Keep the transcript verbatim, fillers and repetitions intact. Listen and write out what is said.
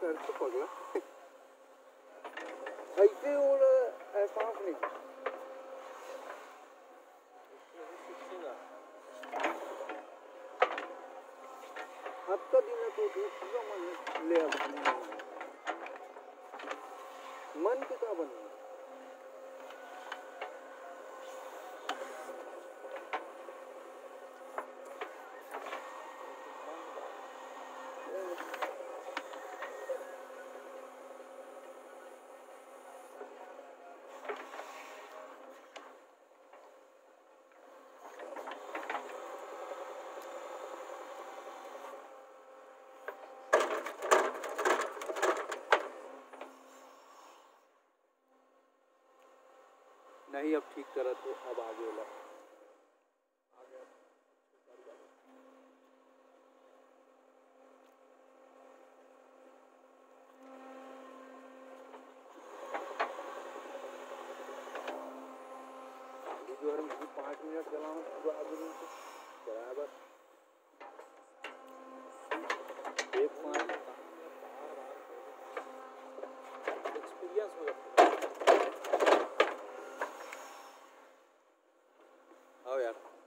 कर तो पगला ऐसे और एहसास नहीं हत्ता दिन तो दूसरा मन ले अपने मन के क्या बनना नहीं अब ठीक करा तो अब आगे वाला जो है पाँच मिनट चलाऊँ तो आगे चलाया बस एक पाँच एक्सपीरियंस हो जाता है। आओ यार।